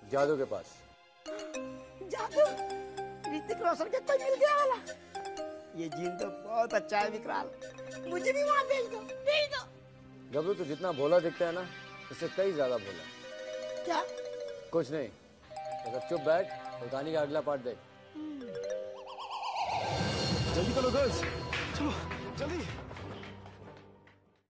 जादू के पास। जादू? ऋतिक रोशन के कोई मिल गया वाला? ये जीन तो बहुत अच्छा है विकराल, मुझे भी वहां भेज दो, भेज दो। गबरू तू जितना भोला दिखता है ना, इससे कई ज्यादा भोला। क्या? कुछ नहीं, अगर चुप बैठ तो कहानी का अगला पार्ट देख। जल्दी करो गर्ल्स, चलो जल्दी।